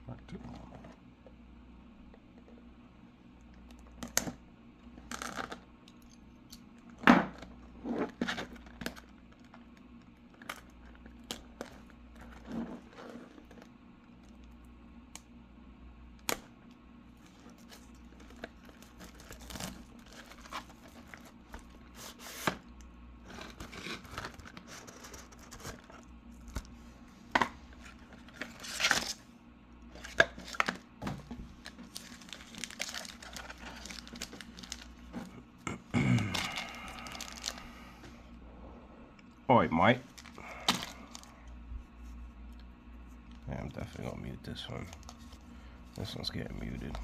Mark II. Oi, Mike. Yeah, I'm definitely gonna mute this one. This one's getting muted.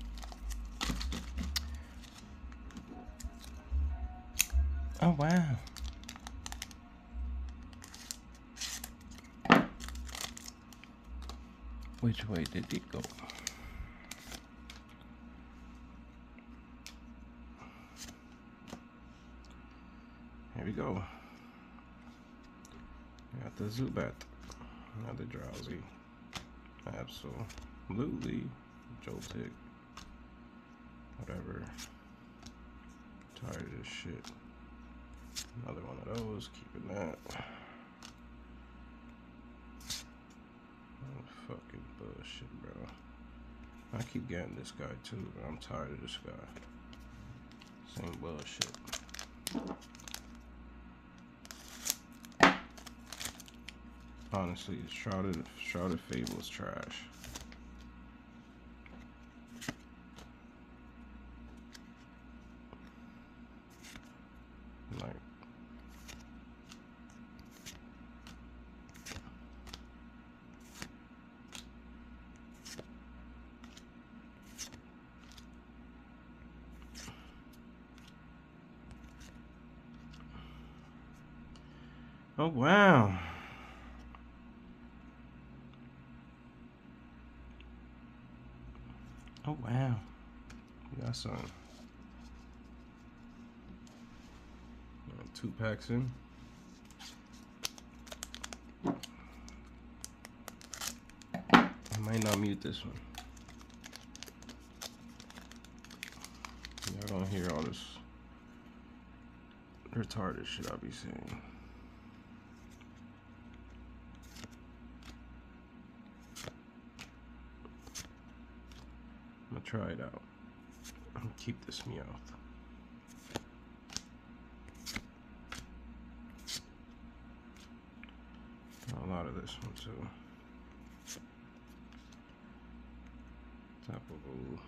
Oh, wow. Which way did it go? Here we go. Got the Zubat. Another Drowsy. Absolutely. Joltik. Whatever. Tired of this shit. Another one of those. Keeping that. Oh, fucking bullshit, bro. I keep getting this guy too, but I'm tired of this guy. Same bullshit. Honestly, Shrouded Fable is trash. Like, oh wow. Oh wow. We got some 2 packs in. I might not mute this one. Y'all don't hear all this retarded shit I'll be saying. I'm gonna try it out. I'm gonna keep this Meowth. A lot of this one too. Tapu Bulu.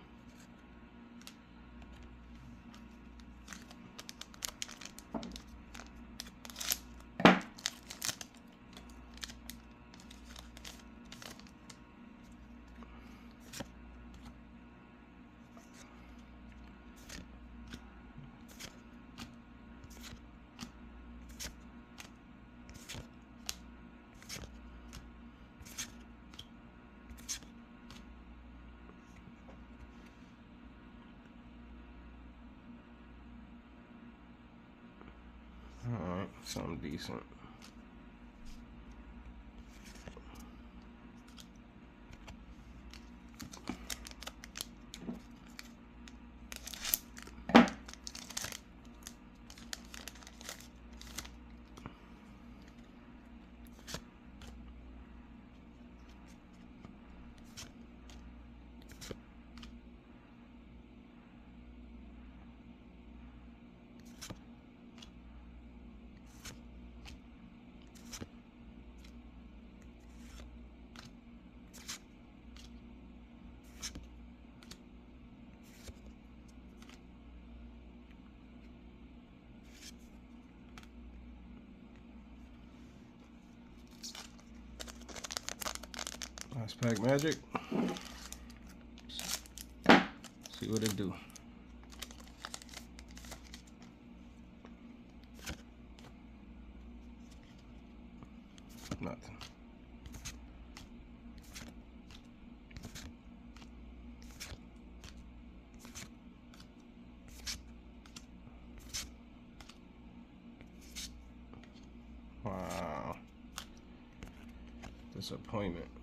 Alright, something decent. Last pack magic. See what it do. Nothing. Wow. Disappointment.